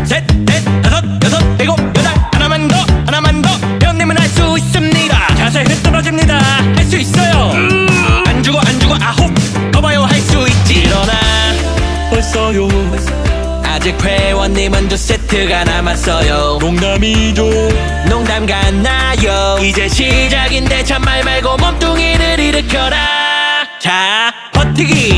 셋, 넷, 다섯, 여섯, 일곱, 여덟. 하나만 더, 하나만 더. 배우님은 할 수 있습니다. 자세 흐트러집니다. 할 수 있어요. 안 죽어 안 죽어 아홉. 더 봐요 할 수 있지. 일어나 벌써요. 아직 회원님은 2세트가 남았어요. 농담이죠. 농담 같나요? 이제 시작인데 참말 말고 몸뚱이를 일으켜라. 자 버티기